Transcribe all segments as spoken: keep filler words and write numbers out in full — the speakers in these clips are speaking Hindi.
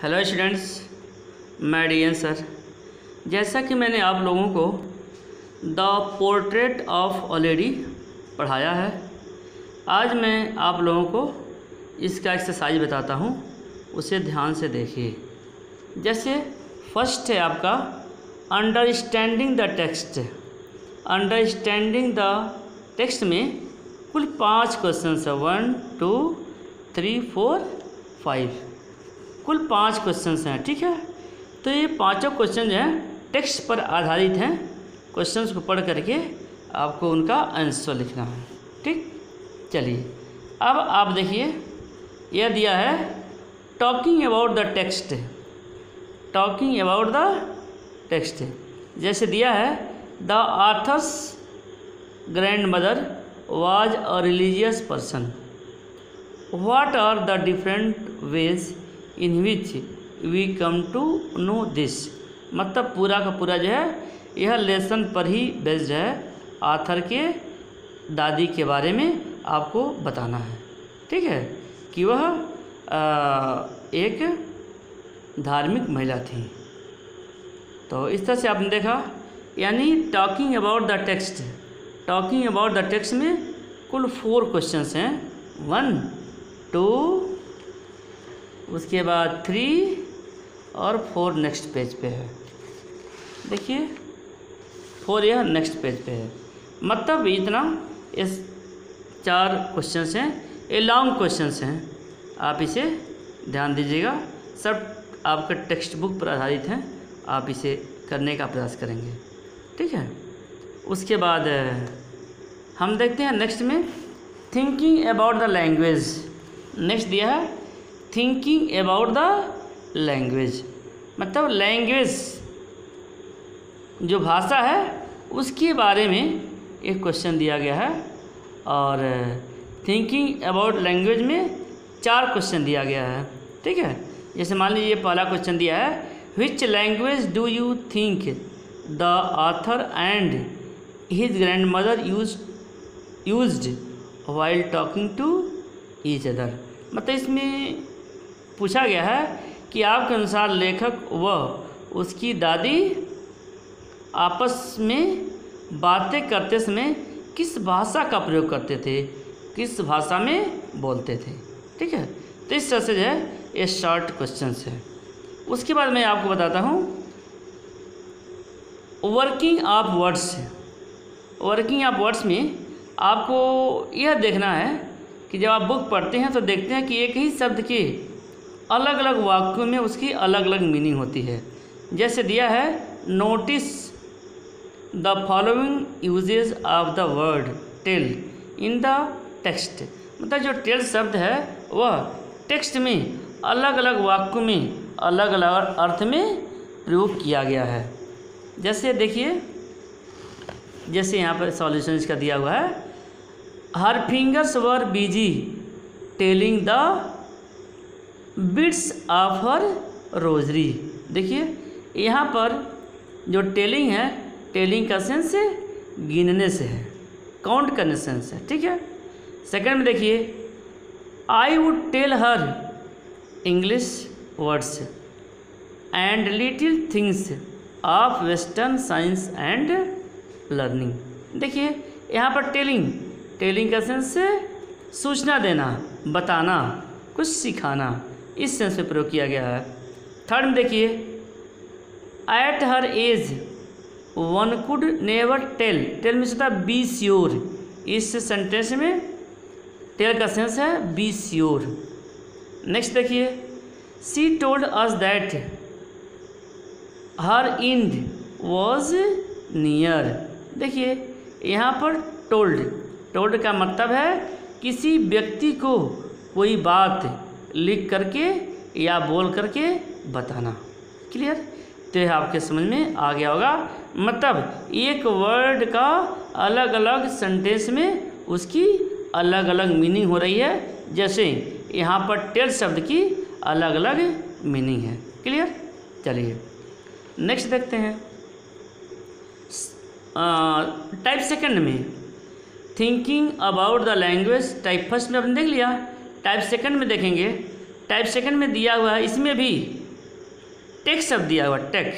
हेलो स्टूडेंट्स, मैं डी एन सर। जैसा कि मैंने आप लोगों को the portrait of a lady पढ़ाया है, आज मैं आप लोगों को इसका एक्सरसाइज बताता हूँ, उसे ध्यान से देखिए। जैसे फर्स्ट है आपका understanding the text. Understanding the text में कुल पाँच क्वेश्चन है, one two three four five, कुल पाँच क्वेश्चंस हैं। ठीक है, तो ये पांचों क्वेश्चन जो हैं टेक्स्ट पर आधारित हैं। क्वेश्चंस को पढ़ करके आपको उनका आंसर लिखना है। ठीक, चलिए अब आप देखिए, यह दिया है talking about the text. Talking about the text जैसे दिया है, the author's grand mother was a religious person. What are the different ways in which we come to know this. मतलब पूरा का पूरा जो है यह लेसन पर ही बेस्ड है। आथर के दादी के बारे में आपको बताना है। ठीक है, कि वह आ, एक धार्मिक महिला थी। तो इस तरह से आपने देखा, यानी talking about the text. Talking about the text में कुल फोर क्वेश्चंस हैं, वन टू, उसके बाद थ्री और फोर नेक्स्ट पेज पे है। देखिए फोर यह नेक्स्ट पेज पे है। मतलब इतना इस चार क्वेश्चंस हैं, ये लॉन्ग क्वेश्चंस हैं, आप इसे ध्यान दीजिएगा। सब आपका टेक्स्ट बुक पर आधारित हैं, आप इसे करने का प्रयास करेंगे। ठीक है, उसके बाद हम देखते हैं नेक्स्ट में thinking about the language. Next दिया है थिंकिंग अबाउट द लैंग्वेज। मतलब लैंग्वेज जो भाषा है उसके बारे में एक क्वेश्चन दिया गया है। और थिंकिंग अबाउट लैंग्वेज में चार क्वेश्चन दिया गया है। ठीक है, जैसे मान लीजिए पहला क्वेश्चन दिया है, which language do you think the author and his grand mother use used while talking to each other. मतलब इसमें पूछा गया है कि आपके अनुसार लेखक व उसकी दादी आपस में बातें करते समय किस भाषा का प्रयोग करते थे, किस भाषा में बोलते थे। ठीक है, तो इस तरह से जो है ये शॉर्ट क्वेश्चंस है। उसके बाद मैं आपको बताता हूँ working of words. Working of words में आपको यह देखना है कि जब आप बुक पढ़ते हैं तो देखते हैं कि एक ही शब्द के अलग अलग वाक्यों में उसकी अलग अलग मीनिंग होती है। जैसे दिया है, notice the following usages of the word tell in the text. मतलब जो टेल शब्द है वह टेक्स्ट में अलग अलग वाक्यों में अलग अलग अर्थ में प्रयोग किया गया है। जैसे देखिए, जैसे यहाँ पर सॉल्यूशन इसका दिया हुआ है, her fingers were busy telling the beads of her rosary. देखिए यहाँ पर जो टेलिंग है, टेलिंग का सेंस है गिनने से है, काउंट करने सेंस है। ठीक है, सेकंड में देखिए, I would tell her English words and little things of western science and learning. देखिए यहाँ पर टेलिंग, टेलिंग का सेंस है सूचना देना, बताना, कुछ सिखाना, इस सेंस में प्रयोग किया गया है। थर्ड में देखिए, at her age one could never tell. Tell में होता है बी श्योर। इस सेंटेंस में टेल का सेंस है बी श्योर। नेक्स्ट देखिए, she told us that her end was near. देखिए यहाँ पर टोल्ड, टोल्ड का मतलब है किसी व्यक्ति को कोई बात लिख करके या बोल करके बताना। क्लियर, तो यह आपके समझ में आ गया होगा। मतलब एक वर्ड का अलग अलग सेंटेंस में उसकी अलग अलग मीनिंग हो रही है। जैसे यहाँ पर टेल शब्द की अलग अलग मीनिंग है। क्लियर, चलिए नेक्स्ट देखते हैं। टाइप सेकंड में thinking about the language. Type first में आपने देख लिया, टाइप सेकंड में देखेंगे। टाइप सेकंड में दिया हुआ है, इसमें भी टेक शब्द दिया हुआ, टेक,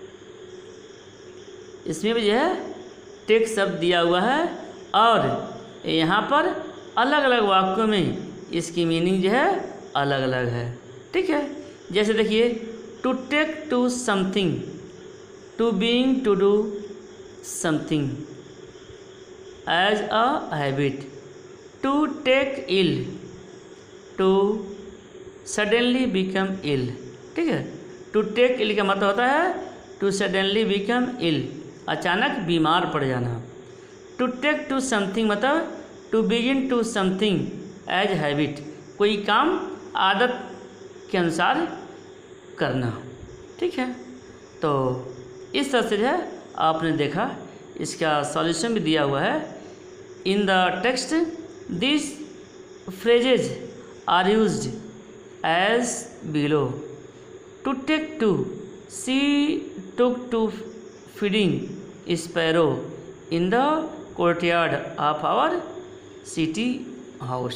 इसमें भी जो है टेक शब्द दिया हुआ है और यहाँ पर अलग अलग वाक्यों में इसकी मीनिंग जो है अलग अलग है। ठीक है, जैसे देखिए to take to something, to being, to do something as a habit, to take ill, to suddenly become ill. ठीक है, टू टेक इल का मतलब होता है टू सडनली बिकम इल, अचानक बीमार पड़ जाना। टू टेक टू समथिंग मतलब to begin to something as habit, कोई काम आदत के अनुसार करना। ठीक है, तो इस तरह से जो है आपने देखा, इसका सॉल्यूशन भी दिया हुआ है। In the text this phrases are used as below, to take to, she took to feeding sparrow in the courtyard of our city house,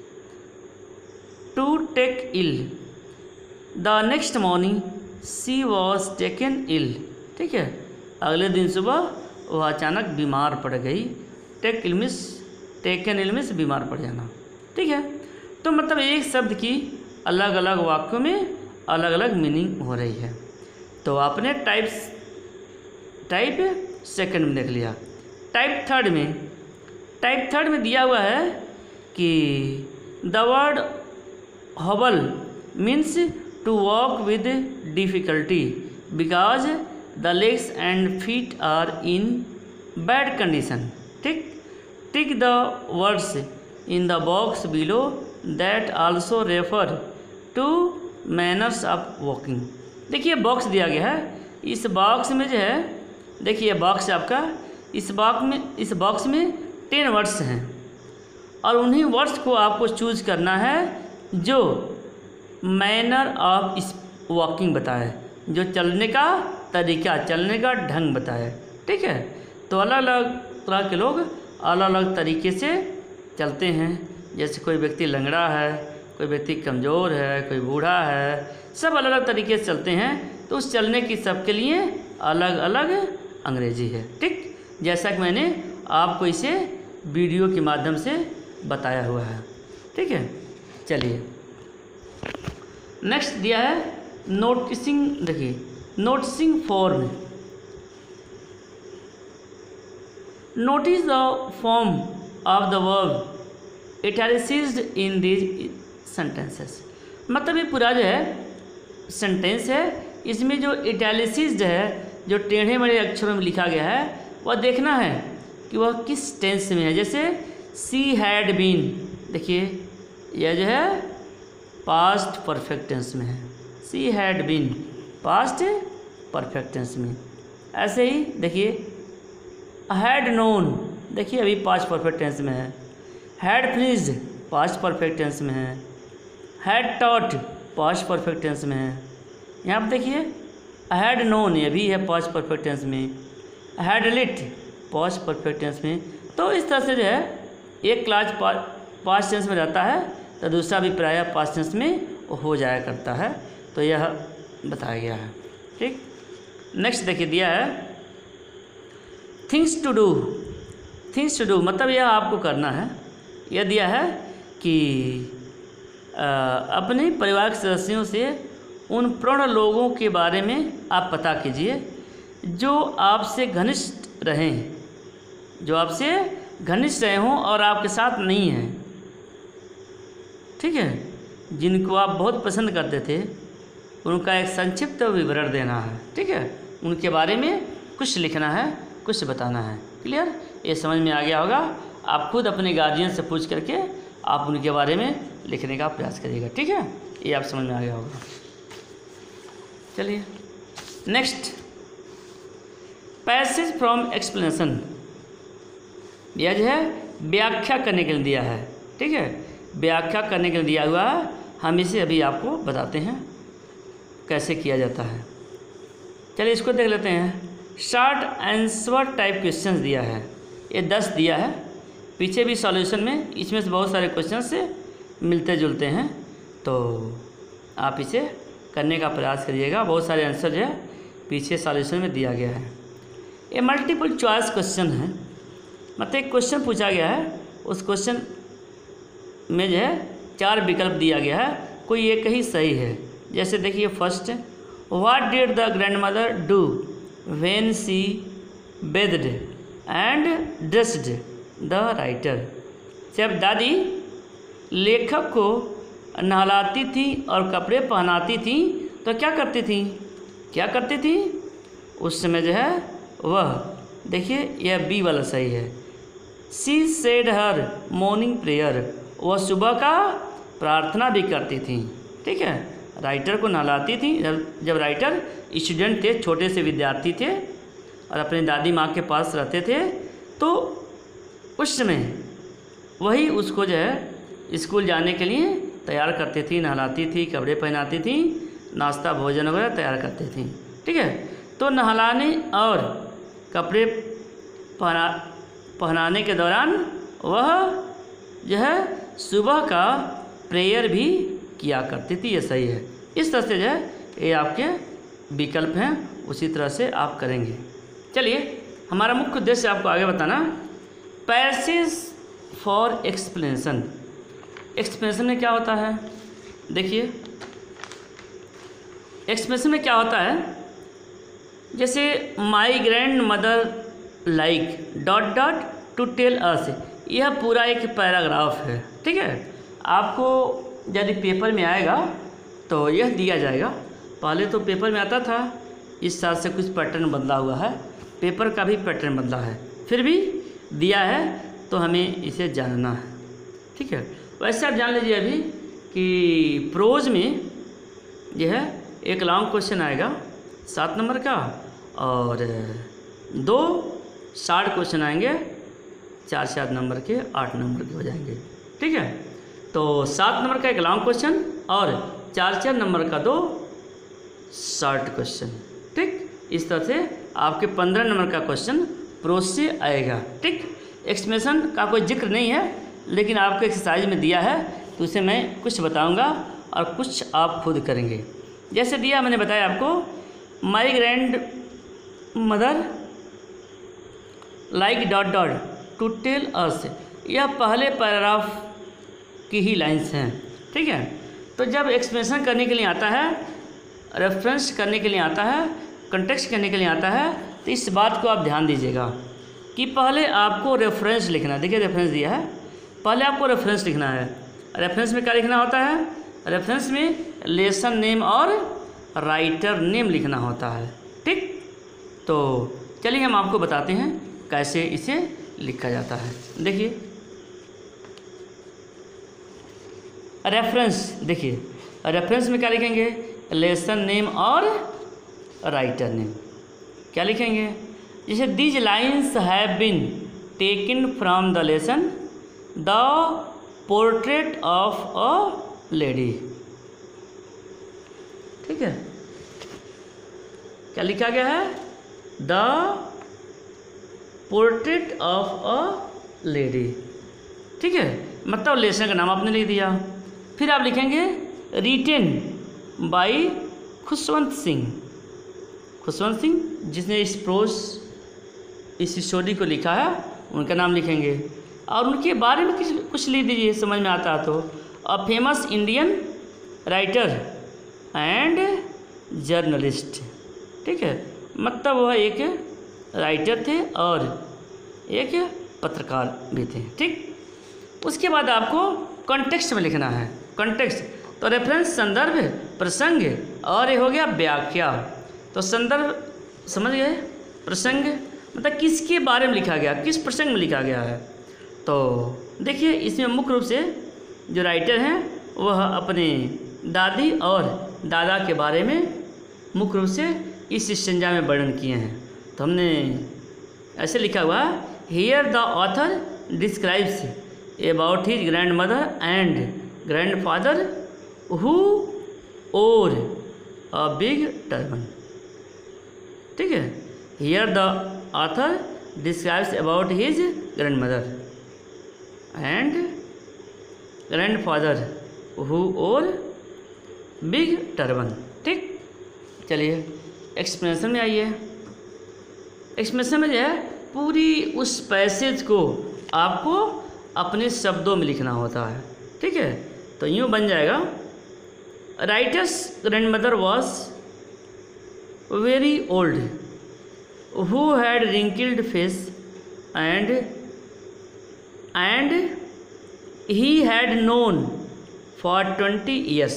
to take ill, the next morning she was taken ill. ठीक है, अगले दिन सुबह वह अचानक बीमार पड़ गई। टेक इलमिस, टेकन इलमिस बीमार पड़ जाना। ठीक है, तो मतलब एक शब्द की अलग अलग वाक्यों में अलग अलग मीनिंग हो रही है। तो आपने टाइप्स टाइप सेकंड में देख लिया। टाइप थर्ड में टाइप थर्ड में दिया हुआ है कि the word hobble means to walk with difficulty because the legs and feet are in bad condition. ठीक, tick the words in the box below that also refer to manners of walking. देखिए बॉक्स दिया गया है, इस बॉक्स में जो है देखिए बॉक्स आपका, इस बॉक्स में इस बॉक्स में टेन वर्ड्स हैं और उन्हीं वर्ड्स को आपको चूज करना है जो मैनर ऑफ इस वॉकिंग बताए, जो चलने का तरीका, चलने का ढंग बताए। ठीक है, तो अलग अलग तरह के लोग अलग अलग तरीके से चलते हैं। जैसे कोई व्यक्ति लंगड़ा है, कोई व्यक्ति कमज़ोर है, कोई बूढ़ा है, सब अलग अलग तरीके से चलते हैं। तो उस चलने की सबके लिए अलग अलग अंग्रेजी है। ठीक, जैसा कि मैंने आपको इसे वीडियो के माध्यम से बताया हुआ है। ठीक है, चलिए नेक्स्ट दिया है नोटिसिंग। देखिए noticing form, notice the form of the verb italicised in these sentences. मतलब ये पूरा जो है सेंटेंस है, इसमें जो इटैलिसिज्ड है, जो टेढ़े मेढ़े अक्षरों में लिखा गया है, वह देखना है कि वह किस टेंस में है। जैसे सी हैड बीन, देखिए यह जो है पास्ट परफेक्ट टेंस में है, she had been past perfect tense में। ऐसे ही देखिए हैड नोन, देखिए अभी पास्ट परफेक्ट टेंस में है। Had finished past perfect tense में है। Had taught past perfect tense में है। यहाँ पर देखिए हैड नोन, ये भी है पास्ट परफेक्ट टेंस में। Had lit past perfect tense में। तो इस तरह से जो है एक क्लास पास्ट टेंस में रहता है तो दूसरा भी प्रायः पास्ट टेंस में हो जाया करता है। तो यह बताया गया है। ठीक, नेक्स्ट देखिए दिया है things to do. Things to do मतलब यह आपको करना है। यह दिया है कि आ, अपने परिवार के सदस्यों से उन प्रौढ़ लोगों के बारे में आप पता कीजिए जो आपसे घनिष्ठ रहें, जो आपसे घनिष्ठ रहे हों और आपके साथ नहीं हैं। ठीक है, जिनको आप बहुत पसंद करते थे उनका एक संक्षिप्त विवरण देना है। ठीक है, उनके बारे में कुछ लिखना है, कुछ बताना है। क्लियर, ये समझ में आ गया होगा। आप खुद अपने गार्जियन से पूछ करके आप उनके बारे में लिखने का प्रयास करिएगा। ठीक है, ये आप समझ में आ गया होगा। चलिए नेक्स्ट, पैसेज फ्रॉम एक्सप्लेनेशन। यह जो है व्याख्या करने के लिए दिया है। ठीक है, व्याख्या करने के लिए दिया हुआ है। हम इसे अभी आपको बताते हैं कैसे किया जाता है। चलिए इसको देख लेते हैं। शॉर्ट आंसर टाइप क्वेश्चंस दिया है, ये दस दिया है। पीछे भी सॉल्यूशन में इसमें से बहुत सारे क्वेश्चन से मिलते जुलते हैं, तो आप इसे करने का प्रयास करिएगा। बहुत सारे आंसर जो है पीछे सॉल्यूशन में दिया गया है। ये मल्टीपल चॉइस क्वेश्चन है, मतलब एक क्वेश्चन पूछा गया है, उस क्वेश्चन में जो है चार विकल्प दिया गया है, कोई एक ही सही है। जैसे देखिए first, what did the grand mother do when she bathed and dressed the writer. जब दादी लेखक को नहलाती थी और कपड़े पहनाती थी तो क्या करती थी, क्या करती थी उस समय जो है वह, देखिए यह बी वाला सही है। She said her morning prayer, वह सुबह का प्रार्थना भी करती थी। ठीक है, राइटर को नहलाती थी। जब जब राइटर स्टूडेंट थे, छोटे से विद्यार्थी थे और अपनी दादी माँ के पास रहते थे, तो उस समय वही उसको जो है स्कूल जाने के लिए तैयार करती थी, नहलाती थी, कपड़े पहनाती थी, नाश्ता भोजन वगैरह तैयार करती थी। ठीक है, तो नहलाने और कपड़े पहना पहनाने के दौरान वह जो है सुबह का प्रेयर भी किया करती थी। ये सही है। इस तरह से जो है ये आपके विकल्प हैं, उसी तरह से आप करेंगे। चलिए, हमारा मुख्य उद्देश्य आपको आगे बताना, पैसेज फॉर एक्सप्लेनेशन। एक्सप्लेनेशन में क्या होता है, देखिए एक्सप्लेनेशन में क्या होता है, जैसे my grand mother like dot dot to tell us, यह पूरा एक पैराग्राफ है। ठीक है, आपको यदि पेपर में आएगा तो यह दिया जाएगा। पहले तो पेपर में आता था, इस साल से कुछ पैटर्न बदला हुआ है, पेपर का भी पैटर्न बदला है, फिर भी दिया है तो हमें इसे जानना है। ठीक है, वैसे आप जान लीजिए अभी कि प्रोज में यह है एक लॉन्ग क्वेश्चन आएगा सात नंबर का, और दो शार्ट क्वेश्चन आएंगे चार चार नंबर के, आठ नंबर के हो जाएंगे। ठीक है, तो सात नंबर का एक लॉन्ग क्वेश्चन और चार चार नंबर का दो शॉर्ट क्वेश्चन। ठीक, इस तरह से आपके पंद्रह नंबर का क्वेश्चन प्रोज से आएगा। ठीक, एक्सप्लेनेशन का कोई जिक्र नहीं है, लेकिन आपको एक्सरसाइज में दिया है तो उसे मैं कुछ बताऊंगा और कुछ आप खुद करेंगे। जैसे दिया मैंने बताया आपको, my grand mother like dot dot to tell us, यह पहले पैराग्राफ की ही लाइन्स हैं। ठीक है, तो जब एक्सप्लेनेशन करने के लिए आता है, रेफरेंस करने के लिए आता है, कंटेक्स्ट करने के लिए आता है, तो इस बात को आप ध्यान दीजिएगा कि पहले आपको रेफरेंस लिखना है। देखिए रेफरेंस दिया है, पहले आपको रेफरेंस लिखना है। रेफरेंस में क्या लिखना होता है, रेफरेंस में लेसन नेम और राइटर नेम लिखना होता है। ठीक, तो चलिए हम आपको बताते हैं कैसे इसे लिखा जाता है। देखिए रेफरेंस, देखिए रेफरेंस में क्या लिखेंगे, लेसन नेम और राइटर नेम। क्या लिखेंगे, जैसे these lines have been taken from the lesson the portrait of a lady. ठीक है, क्या लिखा गया है, the portrait of a lady. ठीक है, मतलब लेसन का नाम आपने लिख दिया। फिर आप लिखेंगे रिटेन बाय खुशवंत सिंह। खुशवंत सिंह जिसने इस प्रोज इस स्टोरी को लिखा है, उनका नाम लिखेंगे और उनके बारे में कुछ कुछ लिख दीजिए, समझ में आता है तो। A famous Indian writer and journalist. ठीक है, मतलब वह एक राइटर थे और एक पत्रकार भी थे। ठीक, उसके बाद आपको कॉन्टेक्स्ट में लिखना है। कॉन्टेक्स्ट तो रेफरेंस संदर्भ, प्रसंग और ये हो गया व्याख्या। तो संदर्भ समझ गए, प्रसंग मतलब किसके बारे में लिखा गया, किस प्रसंग में लिखा गया है। तो देखिए इसमें मुख्य रूप से जो राइटर हैं वह अपने दादी और दादा के बारे में मुख्य रूप से इस स्टेंजा में वर्णन किए हैं। तो हमने ऐसे लिखा हुआ, here the author describes about his grand mother and grandfather who wore a big turban. ठीक है, here the author describes about his grand mother and grandfather who wore big turban. ठीक। चलिए एक्सप्लेनेशन में आइए। एक्सप्लेनेशन में जो है पूरी उस पैसेज को आपको अपने शब्दों में लिखना होता है, ठीक है। तो यूँ बन जाएगा, writer's grandmother was very old who had wrinkled face and and he had known for twenty years.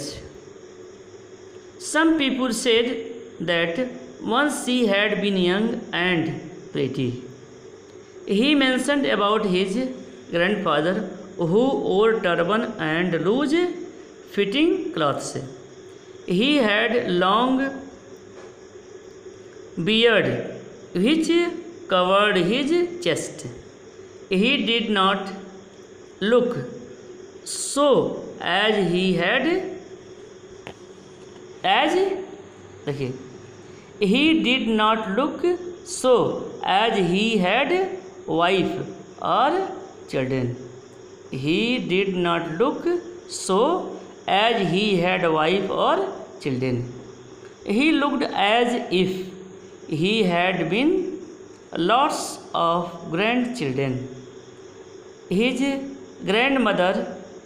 Some people said that once she had been young and pretty. He mentioned about his grandfather who wore turban and loose fitting clothes. He had long beard which covered his chest. He did not look so as he had as देखिए he did not look so as he had wife or children. He did not look so as he had wife or children. He looked as if he had been lots of grandchildren. His grandmother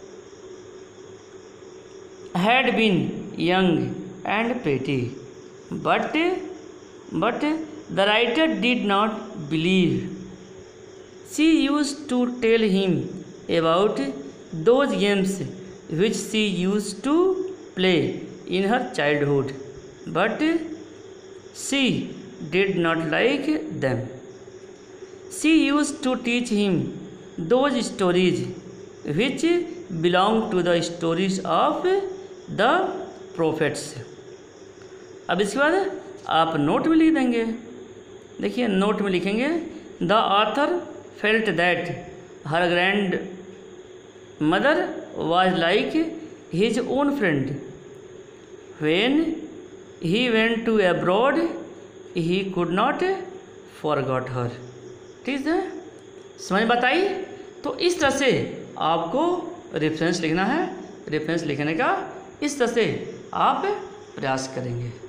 had been young and pretty, but but the writer did not believe. She used to tell him about those games which she used to play in her childhood, but she did not like them. She used to teach him those stories which belong to the stories of the prophets. अब इसके बाद आप नोट में लिख देंगे। देखिए नोट में लिखेंगे, the author felt that her grandmother was like his own friend when he went to abroad he could not forgot her. ठीक है, समझ बताइए। तो इस तरह से आपको रेफरेंस लिखना है। रेफरेंस लिखने का इस तरह से आप प्रयास करेंगे।